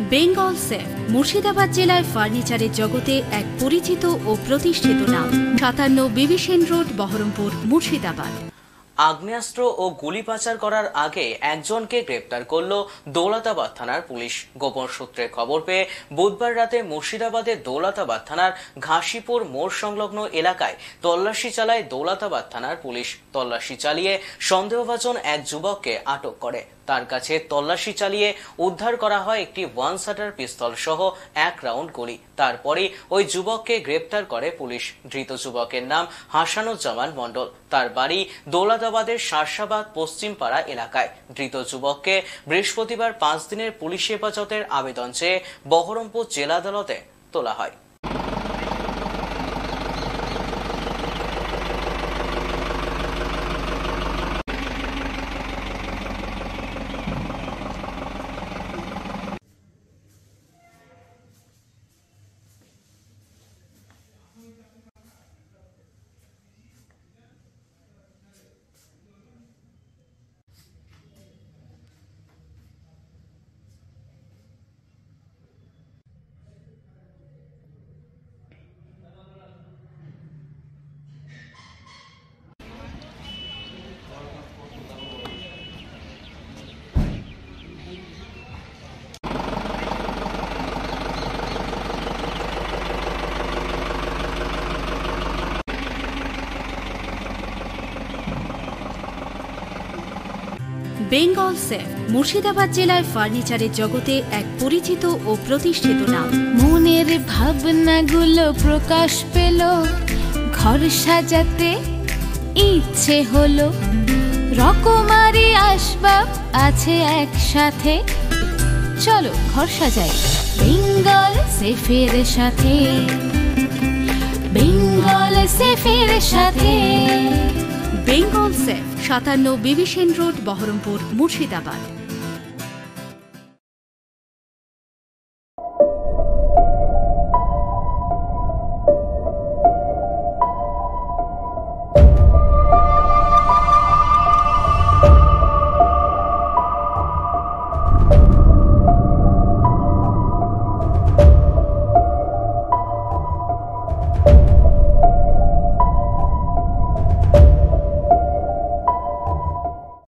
Bengal safe Murshidabad জেলায় ফার্নিচারের জগতে এক পরিচিত ও প্রতিষ্ঠিত নাম। 57 বিবি সেন রোড, বহরমপুর, মুর্শিদাবাদ। আগ্নেয়াস্ত্র ও গুলি পাচার করার আগে একজনকে গ্রেপ্তার করল দৌলতাবাদ থানার পুলিশ। গোপন সূত্রে খবর পেয়ে বুধবার রাতে মুর্শিদাবাদের দৌলতাবাদ থানার ঘাসিপুর মোড় সংলগ্ন এলাকায় তল্লাশি চালায় দৌলতাবাদ থানার পুলিশ। তল্লাশি চালিয়ে সন্দেহভাজন এক যুবককে আটক করে। তার কাছে তল্লাশি চালিয়ে উদ্ধার করা হয় একটি ওয়ান শাটার পিস্তল সহ 1 রাউন্ড গুলি। তারপরে ওই যুবককে গ্রেপ্তার করে পুলিশ। ধৃত যুবকের নাম হাসানুজ্জামান মণ্ডল। তার বাড়ি দৌলতাবাদের শার্শাবাদ পশ্চিম পাড়া এলাকায়। ধৃত যুবককে বৃহস্পতিবার 5 দিনের পুলিশ হেফাজতের আবেদন চেয়ে বহরমপুর জেলা আদালতে তোলা হয়। বেঙ্গল সেফ মুর্শিদাবাদ জেলায় ফার্নিচারের জগতে এক পরিচিত ও প্রতিষ্ঠিত নাম। মনের ভাবনাগুলো প্রকাশ পেল, ঘর সাজাতে ইচ্ছে হলো, রকমারি আসবাব আছে একসাথে, চলো ঘর সাজাই বেঙ্গল সেফের সাথে, বেঙ্গল সেফের সাথে। বেঙ্গল সেফ 57 বিবি সেন রোড, বহরমপুর, মুর্শিদাবাদ।